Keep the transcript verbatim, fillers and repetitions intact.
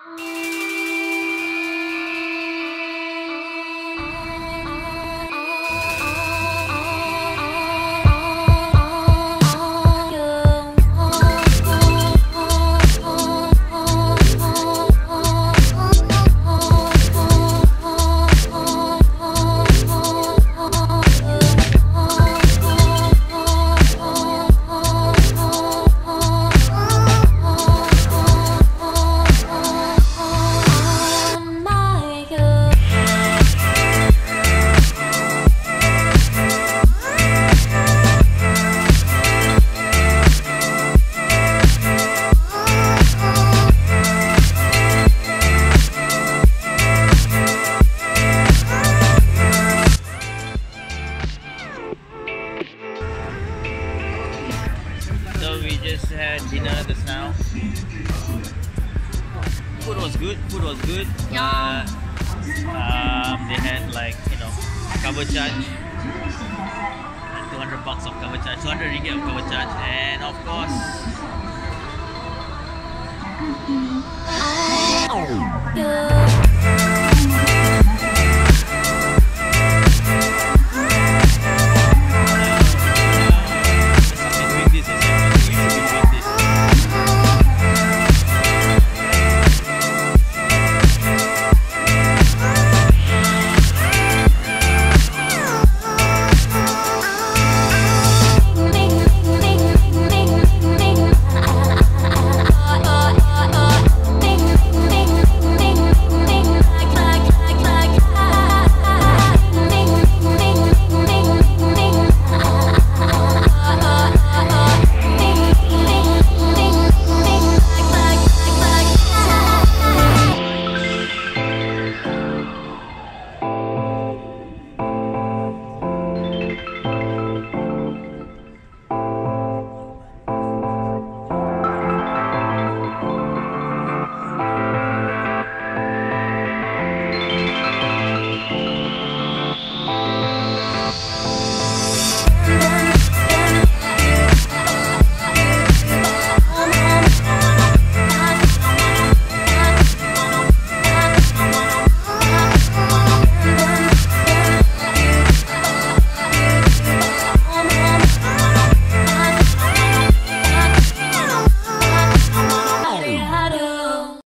So we just had dinner just now. Food was good. Food was good. Yeah. Uh, um, they had like you know cover charge, two hundred bucks of cover charge, two hundred ringgit of cover charge, and of course. Yeah.